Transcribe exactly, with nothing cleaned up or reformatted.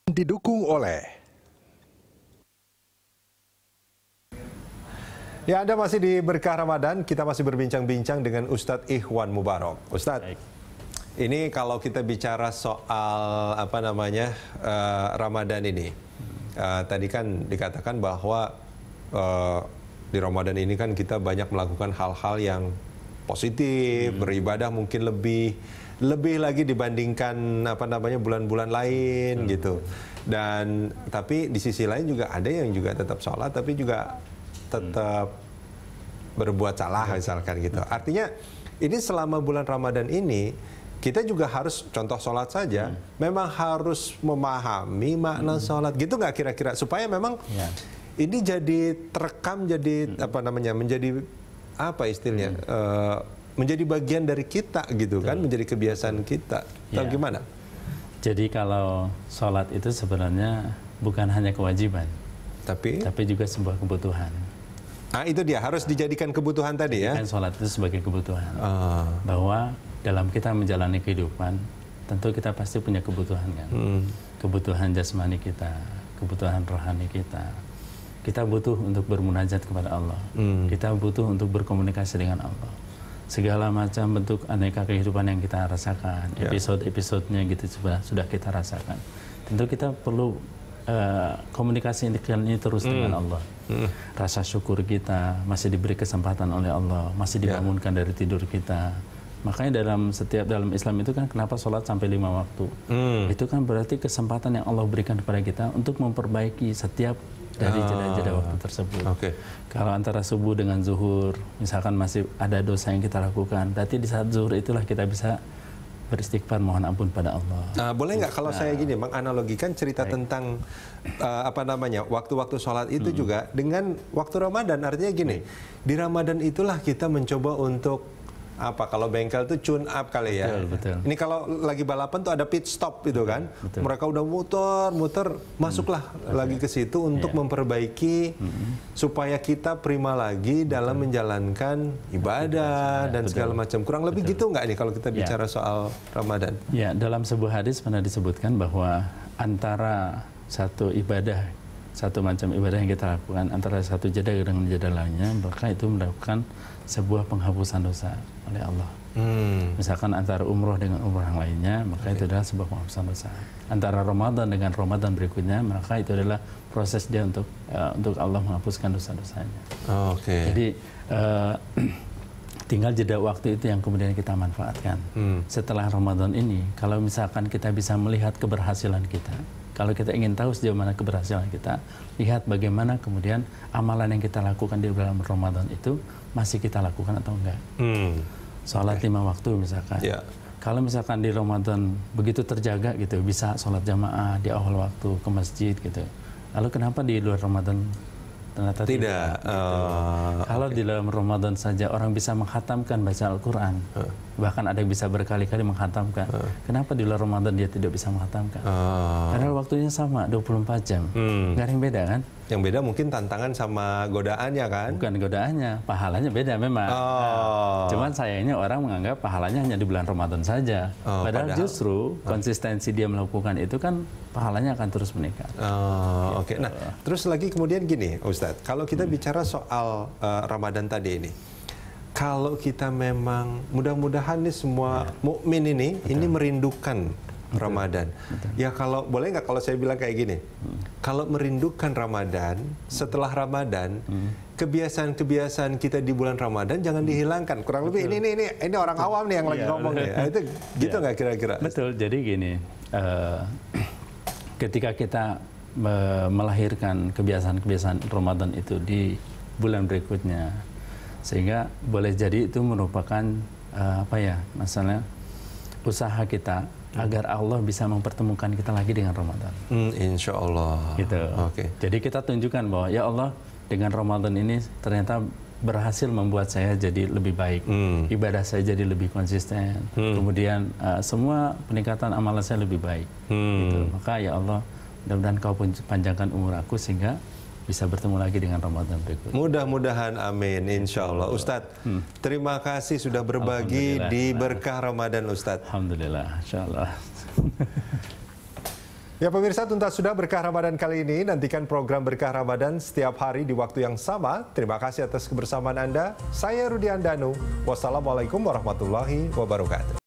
Didukung oleh. Ya, Anda masih di Berkah Ramadan, kita masih berbincang-bincang dengan Ustadz Ikhwan Mubarak. Ustadz, Baik. Ini kalau kita bicara soal apa namanya uh, Ramadan ini, uh, tadi kan dikatakan bahwa uh, di Ramadan ini kan kita banyak melakukan hal-hal yang positif, hmm. beribadah mungkin lebih lebih lagi dibandingkan apa namanya bulan-bulan lain hmm. gitu. Dan tapi di sisi lain juga ada yang juga tetap sholat tapi juga tetap hmm. berbuat salah misalkan gitu. Artinya ini selama bulan Ramadan ini kita juga harus contoh sholat saja hmm. memang harus memahami makna hmm. sholat gitu nggak kira-kira supaya memang ya. Ini jadi terekam jadi hmm. apa namanya menjadi apa istilahnya hmm. uh, menjadi bagian dari kita gitu Betul. Kan menjadi kebiasaan kita atau ya. Gimana? Jadi kalau sholat itu sebenarnya bukan hanya kewajiban tapi tapi juga sebuah kebutuhan. Ah itu dia harus dijadikan kebutuhan tadi ya. Kan sholat itu sebagai kebutuhan. Ah. Bahwa dalam kita menjalani kehidupan tentu kita pasti punya kebutuhan kan. Hmm. Kebutuhan jasmani kita, kebutuhan rohani kita. Kita butuh untuk bermunajat kepada Allah. Hmm. Kita butuh untuk berkomunikasi dengan Allah. Segala macam bentuk aneka kehidupan yang kita rasakan, yeah. episode-episodenya gitu sudah sudah kita rasakan. Tentu kita perlu uh, komunikasi ini terus hmm. dengan Allah. Hmm. Rasa syukur kita masih diberi kesempatan oleh Allah, masih dibangunkan yeah. dari tidur kita. Makanya dalam setiap dalam Islam itu kan kenapa sholat sampai lima waktu? Hmm. Itu kan berarti kesempatan yang Allah berikan kepada kita untuk memperbaiki setiap dari jeda-jeda waktu tersebut. Okay. Kalau antara subuh dengan zuhur, misalkan masih ada dosa yang kita lakukan, berarti di saat zuhur itulah kita bisa beristighfar mohon ampun pada Allah. Nah, boleh nggak kalau nah. saya gini menganalogikan cerita Baik. Tentang uh, apa namanya waktu-waktu sholat itu hmm. juga dengan waktu Ramadan, artinya gini, Baik. Di Ramadan itulah kita mencoba untuk apa kalau bengkel tuh tune up kali ya. Betul, betul. Ini kalau lagi balapan tuh ada pit stop gitu kan. Betul. Mereka udah muter-muter, masuklah hmm. lagi ke situ untuk yeah. memperbaiki hmm. supaya kita prima lagi betul. Dalam menjalankan ibadah betul. Dan betul. Segala macam. Kurang lebih betul. Gitu nggak nih kalau kita bicara yeah. soal Ramadan? Ya, dalam sebuah hadis pernah disebutkan bahwa antara satu ibadah, satu macam ibadah yang kita lakukan antara satu jeda dengan jeda lainnya, maka itu melakukan sebuah penghapusan dosa oleh Allah. Hmm. Misalkan antara umroh dengan umroh yang lainnya, maka okay. itu adalah sebuah penghapusan dosa. Antara Ramadan dengan Ramadan berikutnya, maka itu adalah proses dia untuk uh, untuk Allah menghapuskan dosa-dosanya. Oh, Oke. Okay. Jadi uh, tinggal jeda waktu itu yang kemudian kita manfaatkan. Hmm. Setelah Ramadan ini, kalau misalkan kita bisa melihat keberhasilan kita, kalau kita ingin tahu sejauh mana keberhasilan kita, lihat bagaimana kemudian amalan yang kita lakukan di dalam Ramadan itu masih kita lakukan atau enggak. Hmm. Sholat okay. lima waktu misalkan. Yeah. Kalau misalkan di Ramadan begitu terjaga gitu, bisa sholat jamaah di awal waktu ke masjid gitu. Lalu kenapa di luar Ramadan ternyata tidak? Tidak. Gitu. Uh, Kalau okay. di dalam Ramadan saja orang bisa menghatamkan baca Al-Quran. Uh. Bahkan ada yang bisa berkali-kali menghatamkan. Uh. Kenapa di luar Ramadan dia tidak bisa menghatamkan? Uh. Padahal waktunya sama, dua puluh empat jam. Hmm. Nggak ada yang beda kan? Yang beda mungkin tantangan sama godaannya kan? Bukan godaannya, pahalanya beda memang. Oh. Nah, cuman sayangnya orang menganggap pahalanya hanya di bulan Ramadan saja. Oh, padahal, padahal justru konsistensi dia melakukan itu kan pahalanya akan terus meningkat. Oh, gitu. Oke. Okay. Nah, terus lagi kemudian gini, Ustadz, kalau kita hmm. bicara soal uh, Ramadan tadi ini, kalau kita memang mudah-mudahan nih semua ya. Mukmin ini Betul. Ini merindukan Betul. Ramadan. Betul. Ya kalau boleh nggak kalau saya bilang kayak gini, hmm. kalau merindukan Ramadan, setelah Ramadan, hmm. kebiasaan-kebiasaan kita di bulan Ramadan jangan dihilangkan. Kurang Betul. Lebih ini ini ini ini orang Betul. Awam nih yang ya, lagi ngomong nih. Nah, itu gitu nggak ya. Kira-kira? Betul. Jadi gini, uh, ketika kita uh, melahirkan kebiasaan-kebiasaan Ramadan itu di bulan berikutnya, sehingga boleh jadi itu merupakan uh, apa ya, masalah usaha kita agar Allah bisa mempertemukan kita lagi dengan Ramadan. Hmm, insya Allah. Gitu. Oke. Okay. Jadi kita tunjukkan bahwa ya Allah dengan Ramadan ini ternyata berhasil membuat saya jadi lebih baik, hmm. ibadah saya jadi lebih konsisten, hmm. kemudian uh, semua peningkatan amalan saya lebih baik. Hmm. Gitu. Maka ya Allah, mudah-mudahan Kau panjangkan umur aku sehingga bisa bertemu lagi dengan Ramadan berikutnya. Mudah-mudahan, amin, insya Allah. Ustadz, hmm. terima kasih sudah berbagi di Berkah Ramadan, Ustadz. Alhamdulillah, insya Allah. Ya pemirsa, tuntas sudah Berkah Ramadan kali ini. Nantikan program Berkah Ramadan setiap hari di waktu yang sama. Terima kasih atas kebersamaan Anda. Saya Rudi Andanu. Wassalamualaikum warahmatullahi wabarakatuh.